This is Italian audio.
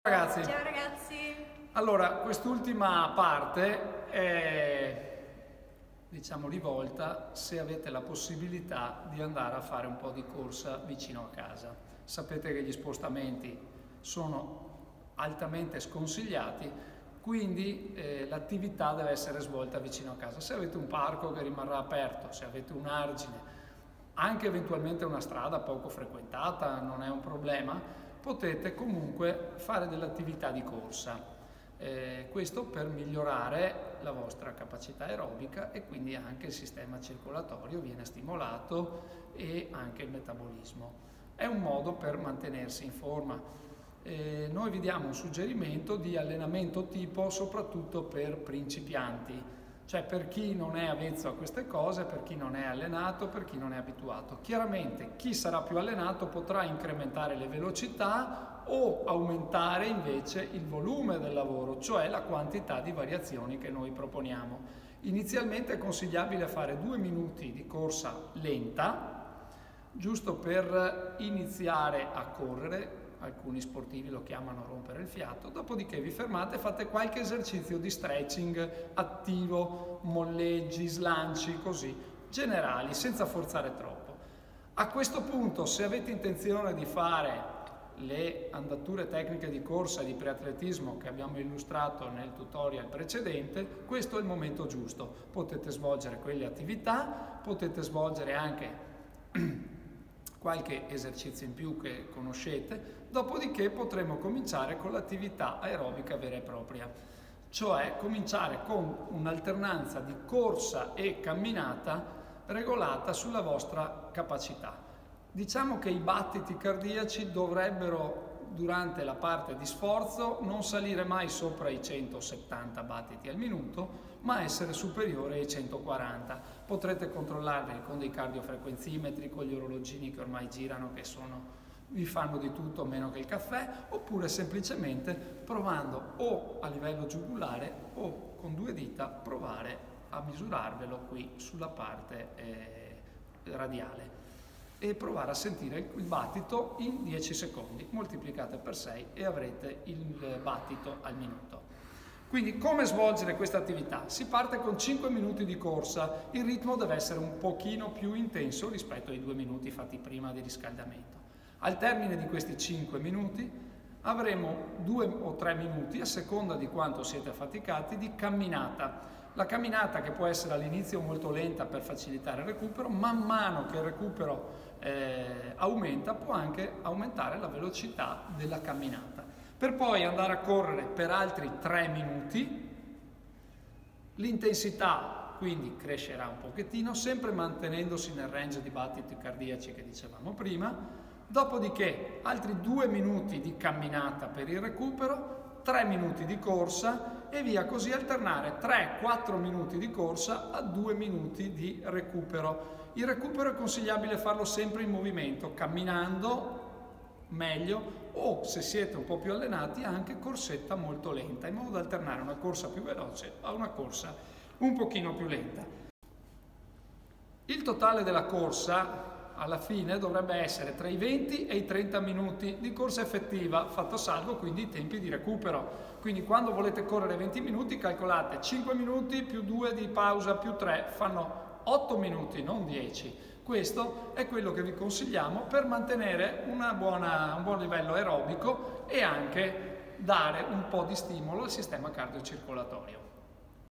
Ragazzi, Ciao ragazzi! allora quest'ultima parte è diciamo rivolta se avete la possibilità di andare a fare un po' di corsa vicino a casa. Sapete che gli spostamenti sono altamente sconsigliati, quindi l'attività deve essere svolta vicino a casa. Se avete un parco che rimarrà aperto, se avete un argine, anche eventualmente una strada poco frequentata, non è un problema, potete comunque fare dell'attività di corsa. Questo per migliorare la vostra capacità aerobica e quindi anche il sistema circolatorio viene stimolato e anche il metabolismo. È un modo per mantenersi in forma. Noi vi diamo un suggerimento di allenamento tipo soprattutto per principianti, cioè per chi non è avvezzo a queste cose, per chi non è allenato, per chi non è abituato. Chiaramente chi sarà più allenato potrà incrementare le velocità o aumentare invece il volume del lavoro, cioè la quantità di variazioni che noi proponiamo. Inizialmente è consigliabile fare 2 minuti di corsa lenta, giusto per iniziare a correre. Alcuni sportivi lo chiamano rompere il fiato, dopodiché vi fermate e fate qualche esercizio di stretching attivo, molleggi, slanci, così, generali, senza forzare troppo. A questo punto, se avete intenzione di fare le andature tecniche di corsa e di preatletismo che abbiamo illustrato nel tutorial precedente, questo è il momento giusto. Potete svolgere quelle attività, potete svolgere anche qualche esercizio in più che conoscete, dopodiché potremo cominciare con l'attività aerobica vera e propria, cioè cominciare con un'alternanza di corsa e camminata regolata sulla vostra capacità. Diciamo che i battiti cardiaci dovrebbero durante la parte di sforzo non salire mai sopra i 170 battiti al minuto, ma essere superiore ai 140. Potrete controllarli con dei cardiofrequenzimetri, con gli orologini che ormai girano, che vi fanno di tutto meno che il caffè, oppure semplicemente provando o a livello giugulare o con 2 dita provare a misurarvelo qui sulla parte radiale e provare a sentire il battito in 10 secondi, moltiplicate per 6 e avrete il battito al minuto. Quindi come svolgere questa attività? Si parte con 5 minuti di corsa, il ritmo deve essere un pochino più intenso rispetto ai 2 minuti fatti prima di riscaldamento. Al termine di questi 5 minuti avremo 2 o 3 minuti, a seconda di quanto siete affaticati, di camminata. La camminata, che può essere all'inizio molto lenta per facilitare il recupero, man mano che il recupero aumenta, può anche aumentare la velocità della camminata. Per poi andare a correre per altri 3 minuti, l'intensità quindi crescerà un pochettino, sempre mantenendosi nel range di battiti cardiaci che dicevamo prima, dopodiché altri 2 minuti di camminata per il recupero, 3 minuti di corsa e via così alternare 3-4 minuti di corsa a 2 minuti di recupero. Il recupero è consigliabile farlo sempre in movimento, camminando meglio o se siete un po' più allenati anche corsetta molto lenta, in modo da alternare una corsa più veloce a una corsa un pochino più lenta. Il totale della corsa alla fine dovrebbe essere tra i 20 e i 30 minuti di corsa effettiva, fatto salvo quindi i tempi di recupero. Quindi quando volete correre 20 minuti calcolate 5 minuti più 2 di pausa più 3 fanno 8 minuti, non 10. Questo è quello che vi consigliamo per mantenere un buon livello aerobico e anche dare un po' di stimolo al sistema cardiocircolatorio.